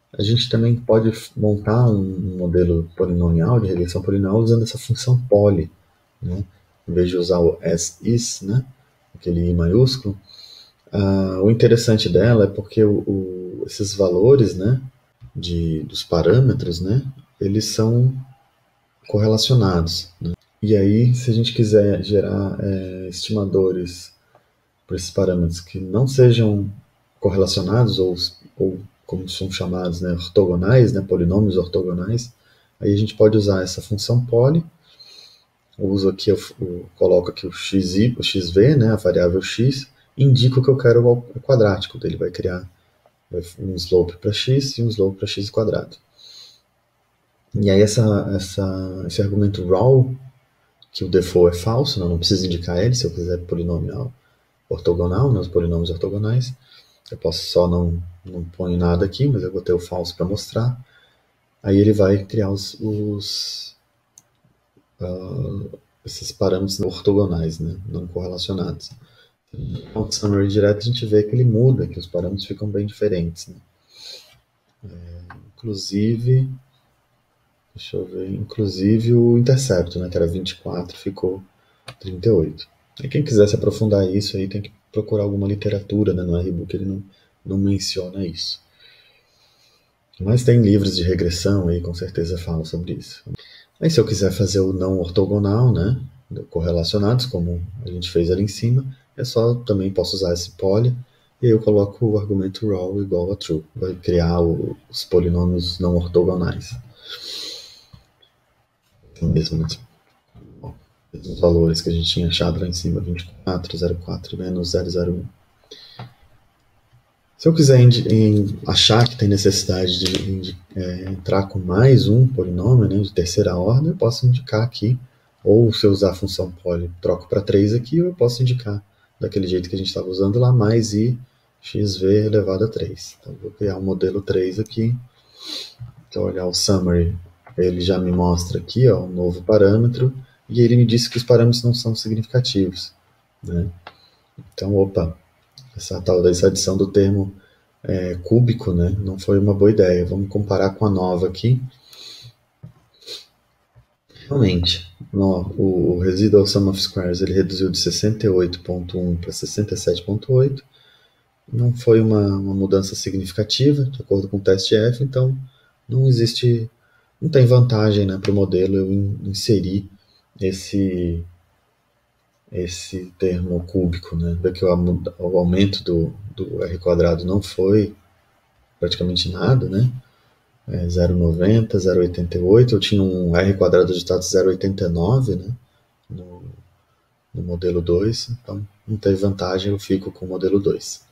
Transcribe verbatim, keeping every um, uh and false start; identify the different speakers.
Speaker 1: A gente também pode montar um modelo polinomial, de regressão polinomial, usando essa função poly, né? Em vez de usar o as is, né? Aquele i maiúsculo. Ah, o interessante dela é porque o, o, esses valores, né, de, dos parâmetros, né, eles são correlacionados, né? E aí, se a gente quiser gerar é, estimadores para esses parâmetros que não sejam correlacionados ou, ou como são chamados, né, ortogonais, né, polinômios ortogonais, aí a gente pode usar essa função poly. Eu uso aqui, eu, eu coloco aqui o xi, o xv, né, a variável x, e indico que eu quero o quadrático dele. Vai criar um slope para x e um slope para x quadrado. E aí essa, essa, esse argumento raw, que o default é falso, não, não preciso indicar ele se eu quiser polinomial ortogonal, né, os polinômios ortogonais. Eu posso só não, não ponho nada aqui, mas eu vou ter o falso para mostrar. Aí ele vai criar os, os uh, esses parâmetros ortogonais, né, não correlacionados. Então, o summary direto a gente vê que ele muda, que os parâmetros ficam bem diferentes, né? É, inclusive, deixa eu ver, inclusive o intercepto, né, que era vinte e quatro, ficou trinta e oito. E quem quiser se aprofundar isso aí tem que procurar alguma literatura, né, no R-Book ele não, não menciona isso. Mas tem livros de regressão aí, com certeza falam sobre isso. Aí se eu quiser fazer o não ortogonal, né, correlacionados, como a gente fez ali em cima, é só, também posso usar esse poly, e aí eu coloco o argumento raw igual a true. Vai criar o, os polinômios não ortogonais. Mesmo, né? Os valores que a gente tinha achado lá em cima, vinte e quatro, zero quatro menos zero zero um. Se eu quiser achar que tem necessidade de, de é, entrar com mais um polinômio, né, de terceira ordem, eu posso indicar aqui, ou se eu usar a função poly, troco para três aqui, ou eu posso indicar daquele jeito que a gente estava usando lá, mais i xv elevado a três. Então, vou criar um modelo três aqui. Então, olhar o summary, ele já me mostra aqui, ó, um novo parâmetro, e ele me disse que os parâmetros não são significativos, né? Então, opa, essa tal dessa adição do termo é, cúbico, né, não foi uma boa ideia. Vamos comparar com a nova aqui. Realmente, no, o, o residual sum of squares ele reduziu de sessenta e oito ponto um para sessenta e sete ponto oito. Não foi uma, uma mudança significativa, de acordo com o teste F, então não existe, não tem vantagem, né, para o modelo eu inserir esse esse termo cúbico, né? Vê que o, o aumento do, do r quadrado não foi praticamente nada, né? É zero vírgula noventa, zero vírgula oitenta e oito, eu tinha um r quadrado agitado zero vírgula oitenta e nove, né? No, no modelo dois, então não teve vantagem, eu fico com o modelo dois.